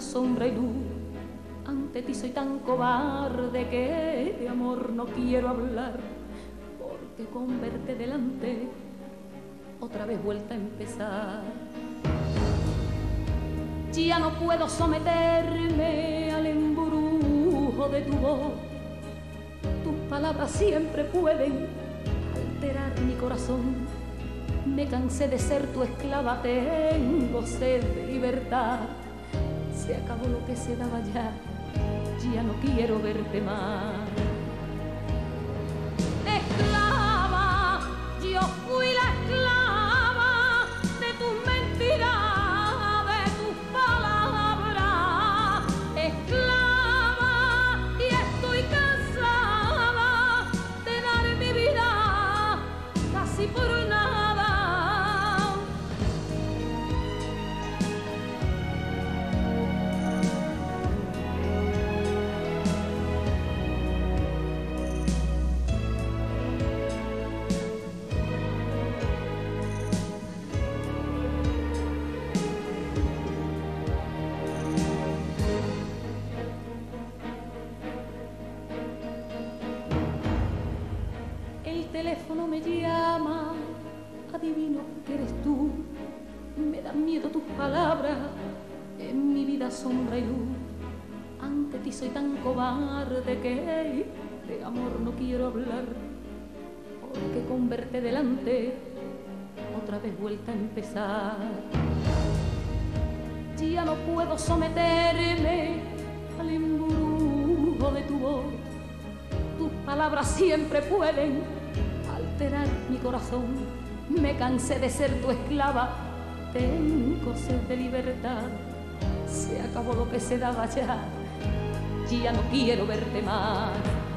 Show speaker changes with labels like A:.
A: sombra y luz. Ante ti soy tan cobarde que de amor no quiero hablar, porque con verte delante otra vez vuelta a empezar. Ya no puedo someterme al embrujo de tu voz. Tus palabras siempre pueden alterar mi corazón. Me cansé de ser tu esclava, tengo sed de libertad. Se acabó lo que se daba ya no quiero verte más. Esclava, yo fui la esclava de tus mentiras, de tus palabras. Esclava, y estoy cansada de dar mi vida casi por nada. El teléfono me llama, adivino que eres tú. Me dan miedo tus palabras, en mi vida sombra y luz. Ante ti soy tan cobarde que de amor no quiero hablar, porque con verte delante otra vez vuelta a empezar. Ya no puedo someterme al embrujo de tu voz. Tus palabras siempre pueden alterar mi corazón. Me cansé de ser tu esclava, tengo sed de libertad. Se acabó lo que se daba ya no quiero verte más.